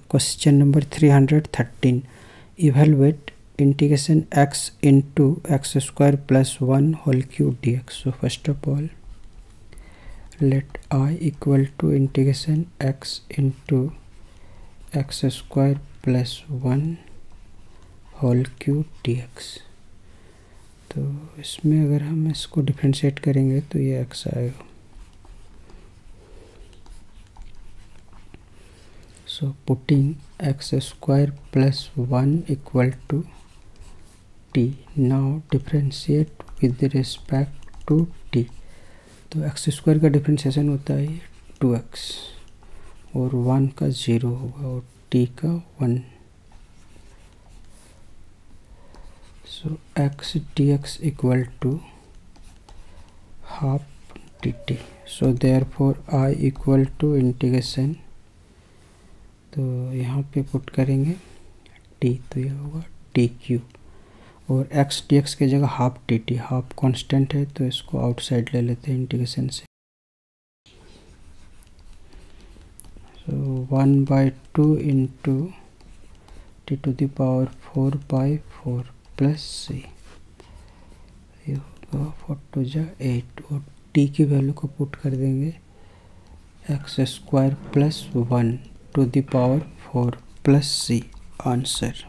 Question number 313, evaluate integration x into x square plus 1 whole cube dx. So first of all, let I equal to integration x into x square plus 1 whole cube dx. तो इसमें अगर हम इसको differentiate करेंगे तो ये x आएगा. So putting x square plus 1 equal to t. Now differentiate with respect to t. तो एक्स स्क्वायर का डिफरेंशिएशन होता है 2x और 1 का 0 होगा और t का 1. So x dx equal to half dt. So therefore I equal to integration, तो यहाँ पे पुट करेंगे t, तो ये होगा टी क्यूब और x dx की जगह हाफ dt. हाफ कांस्टेंट है तो इसको आउटसाइड ले लेते हैं इंटीग्रेशन से. So 1/2 into T to the power 4/4 plus c, ये होगा 4 टू जा 8 और t की वैल्यू को पुट कर देंगे x square plus 1 to the power 4 plus c. Answer.